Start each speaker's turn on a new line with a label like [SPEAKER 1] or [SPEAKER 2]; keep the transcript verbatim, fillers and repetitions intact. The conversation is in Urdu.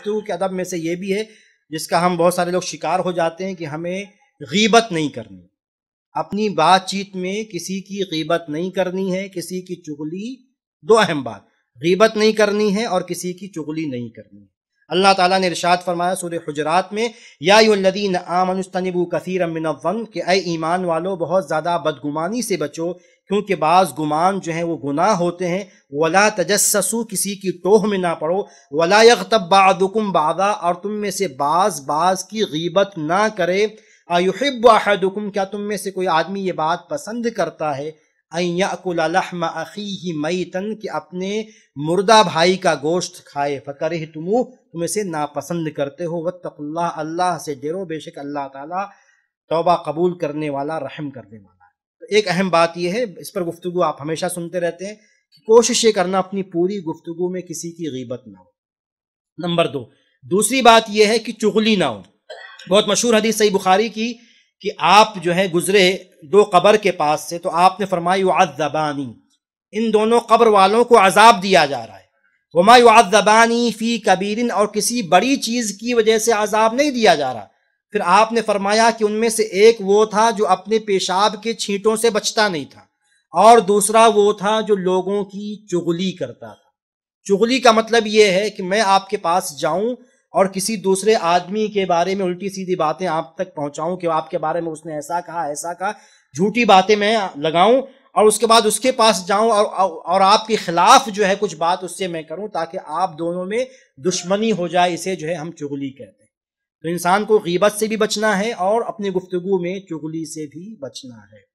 [SPEAKER 1] گفتگو کے ادب میں سے یہ بھی ہے جس کا ہم بہت سارے لوگ شکار ہو جاتے ہیں کہ ہمیں غیبت نہیں کرنی، اپنی بات چیت میں کسی کی غیبت نہیں کرنی ہے، کسی کی چغلی، دو اہم بات، غیبت نہیں کرنی ہے اور کسی کی چغلی نہیں کرنی ہے۔ اللہ تعالیٰ نے ارشاد فرمایا سورہ حجرات میں، یا ایھا الذین آمنوا اجتنبوا کثیرا من الظن، کہ اے ایمان والو بہت زیادہ بدگمانی سے بچو کیونکہ بعض گمان جو ہیں وہ گناہ ہوتے ہیں، ولا تجسسوا، کسی کی ٹوہ میں نہ پڑو، ولا یغتب بعضکم بعضا، اور تم میں سے بعض بعض کی غیبت نہ کرے، ایحب احدکم، کیا تم میں سے کوئی آدمی یہ بات پسند کرتا ہے، ان یأکل لحم اخیہ میتا، کہ اپنے مردہ بھائی کا گوشت کھائے، فکرہتموہ، تم اسے ناپسند کرتے ہو، واتقوا اللہ، اللہ سے ڈرو، بے شک اللہ تعالیٰ توبہ قبول کرنے والا، رحم کرنے والا ہے۔ تو ایک اہم بات یہ ہے، اس پر گفتگو آپ ہمیشہ سنتے رہتے ہیں کہ کوشش یہ کرنا اپنی پوری گفتگو میں کسی کی غیبت نہ ہو۔ نمبر دو، دوسری بات یہ ہے کہ چغلی نہ ہو۔ بہت مشہور حدیث صحیح بخاری کی کہ آپ جو ہے گزرے دو قبر کے پاس سے، تو آپ نے فرمایا یعذبانی، ان دونوں قبر والوں کو عذاب دیا جا رہا ہے، وما یعذبانی فی کبیر، اور کسی بڑی چیز کی وجہ سے عذاب نہیں دیا جا رہا۔ پھر آپ نے فرمایا کہ ان میں سے ایک وہ تھا جو اپنے پیشاب کے چھینٹوں سے بچتا نہیں تھا، اور دوسرا وہ تھا جو لوگوں کی چغلی کرتا تھا۔ چغلی کا مطلب یہ ہے کہ میں آپ کے پاس جاؤں اور کسی دوسرے آدمی کے بارے میں الٹی سیدھی باتیں آپ تک پہنچاؤں کہ آپ کے بارے میں اس نے ایسا کہا ایسا کہا، جھوٹی باتیں میں لگاؤں، اور اس کے بعد اس کے پاس جاؤں اور اور آپ کے خلاف جو ہے کچھ بات اس سے میں کروں تاکہ آپ دونوں میں دشمنی ہو جائے، اسے جو ہے ہم چغلی کہتے ہیں۔ تو انسان کو غیبت سے بھی بچنا ہے اور اپنی گفتگو میں چغلی سے بھی بچنا ہے۔